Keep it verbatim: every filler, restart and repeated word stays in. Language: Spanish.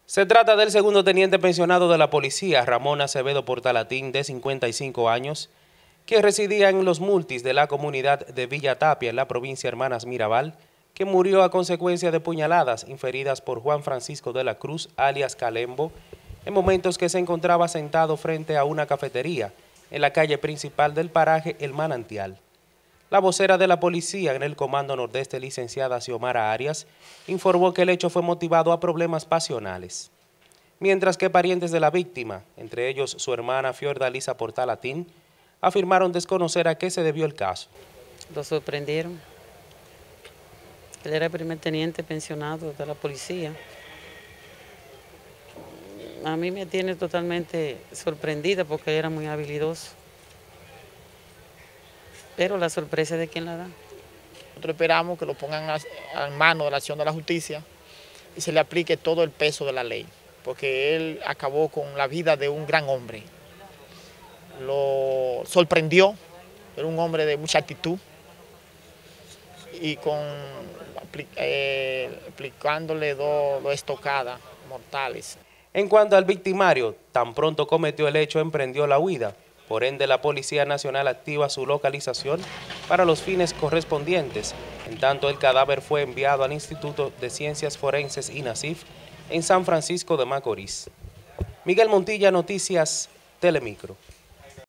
Se trata del segundo teniente pensionado de la policía, Ramón Acevedo Portalatín, de cincuenta y cinco años, que residía en los multis de la comunidad de Villa Tapia, en la provincia Hermanas Mirabal, que murió a consecuencia de puñaladas inferidas por Juan Francisco de la Cruz, alias Calembo, en momentos que se encontraba sentado frente a una cafetería en la calle principal del paraje El Manantial. La vocera de la policía en el Comando Nordeste, licenciada Xiomara Arias, informó que el hecho fue motivado a problemas pasionales. Mientras que parientes de la víctima, entre ellos su hermana Fiordalisa Portalatín, afirmaron desconocer a qué se debió el caso. Lo sorprendieron. Él era el primer teniente pensionado de la policía. A mí me tiene totalmente sorprendida porque él era muy habilidoso. Pero la sorpresa de quién la da. Nosotros esperamos que lo pongan a, a mano de la acción de la justicia y se le aplique todo el peso de la ley, porque él acabó con la vida de un gran hombre. Lo sorprendió, era un hombre de mucha actitud y con, eh, aplicándole dos, dos estocadas mortales. En cuanto al victimario, tan pronto cometió el hecho, emprendió la huida. Por ende, la Policía Nacional activa su localización para los fines correspondientes. En tanto, el cadáver fue enviado al Instituto de Ciencias Forenses INACIF en San Francisco de Macorís. Miguel Montilla, Noticias Telemicro.